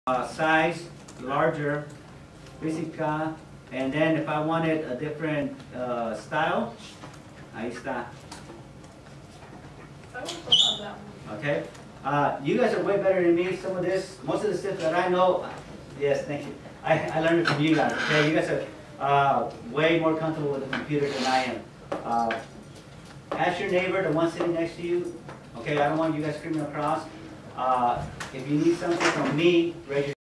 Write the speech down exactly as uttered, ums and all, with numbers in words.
uh, size, larger, física, and then if I wanted a different uh, style, ahí está. Okay, uh, you guys are way better than me. Some of this, most of the stuff that I know, yes, thank you. I, I learned it from you guys. Okay, you guys are uh, way more comfortable with the computer than I am. Uh, ask your neighbor, the one sitting next to you. Okay, I don't want you guys screaming across. Uh, if you need something from me, raise your